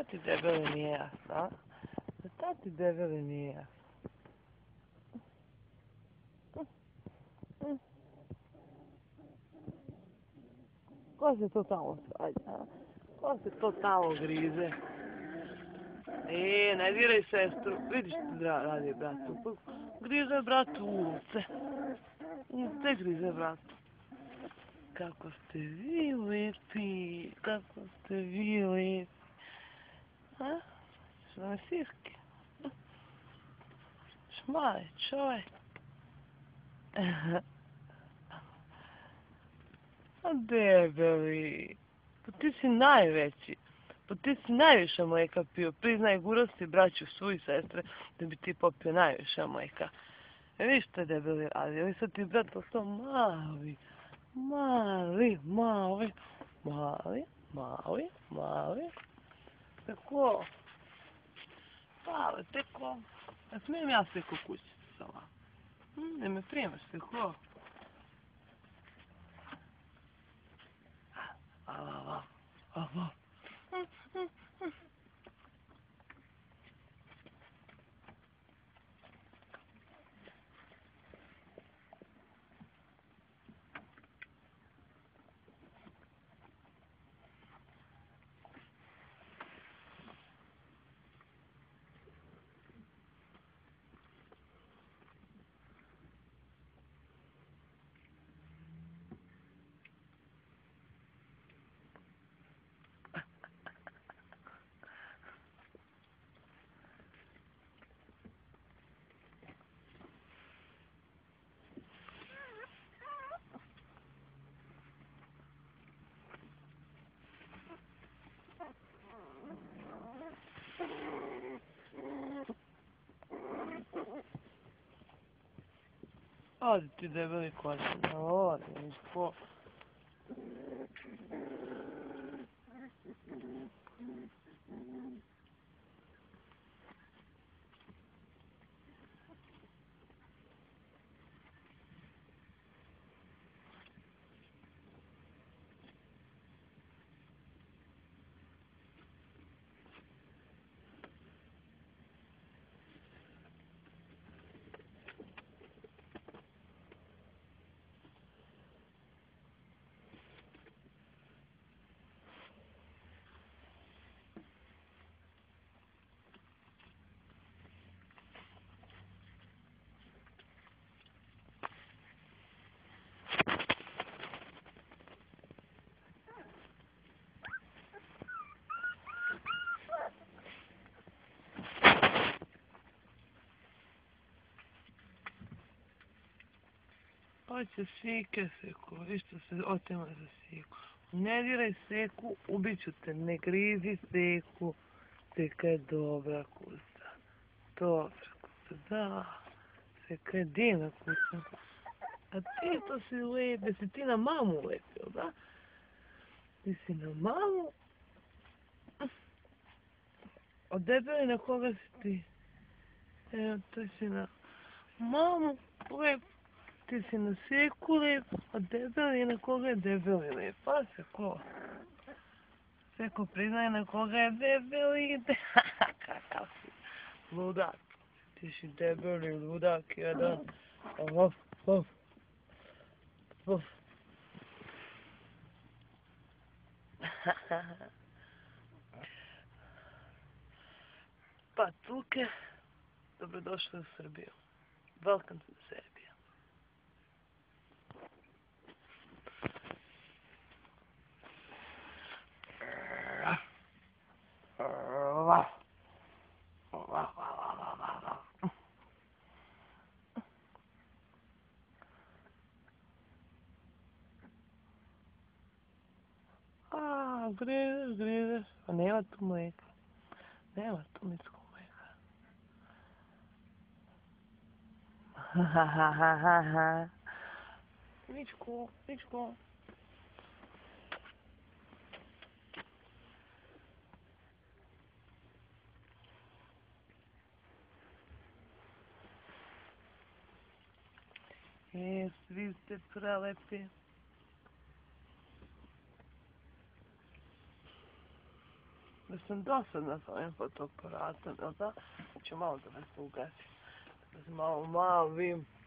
Šta ti debeli nije jasno, a? Šta ti debeli nije jasno? Ko se to tamo svađa, a? Ko se to tamo grize? Ne diraj sestru. Vidiš ti radi bratu. Grize bratu ulice. Te grize bratu. Kako ste vi lepi. Kako ste vi lepi. A? Što me sirke? Šmaj, čovjek. A debeli. Pa ti si najveći. Pa ti si najviše mlijeka pio. Priznaj, gurao si braću svoju sestre da bi ti popio najviše mlijeka. Viš što je debeli radi. Ovi sad ti brat postao mali. Mali. Tako. Pale, tako. A smijem ja sve kukućice sama? Ne me primaš, tako. Ava. Odi ti debeli kočina, odi, niško. Hoće sike seku, išto se otima za seku. Ne diraj seku, ubit ću te, ne grizi seku. Seka je dobra kuća. Dobra kuća, da. Seka je divna kuća. A ti to si lep, jesi ti na mamu lepio, da? Ti si na mamu. A debeli na koga si ti? Evo, ti si na mamu lep. Ti si na seku lep, a debeli na koga je debeli lep. Pa seko. Seko priznaje na koga je debeli. Kakav si ludak. Ti si debeli ludak jedan. Uf. Pa Tuke, dobrodošli u Srbiju. Welcome to Serbia. Grizeš. A nema tu mlijeka. Nema tu ničko mlijeka. Ničko. Svi ste prelepi. Da sam dosadna s ovim fotoaparatom, jel da? Ću malo da vas ugasim. Da se malo vidim